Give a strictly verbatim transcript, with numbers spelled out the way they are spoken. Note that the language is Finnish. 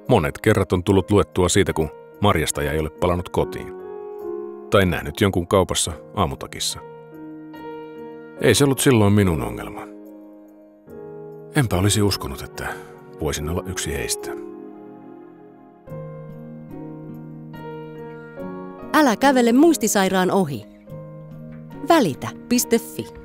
Monet kerrat on tullut luettua siitä, kun marjastaja ei ole palannut kotiin. Tai nähnyt jonkun kaupassa aamutakissa. Ei se ollut silloin minun ongelma. Enpä olisi uskonut, että voisin olla yksi heistä. Älä kävele muistisairaan ohi. Välitä piste fi